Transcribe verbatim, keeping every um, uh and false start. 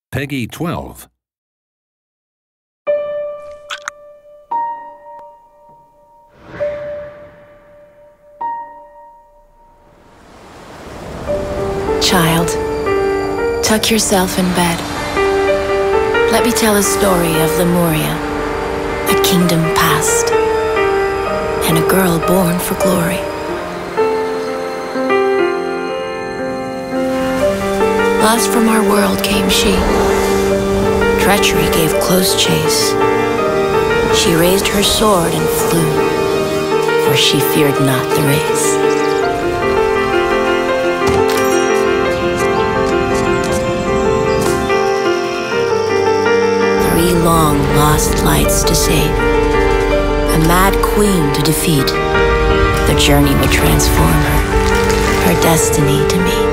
Peggy twelve. Child, tuck yourself in bed. Let me tell a story of Lemuria, a kingdom past, and a girl born for glory. Lost from our world came she. Treachery gave close chase. She raised her sword and flew, for she feared not the race. Three long lost lights to save, a mad queen to defeat. The journey would transform her, her destiny to me.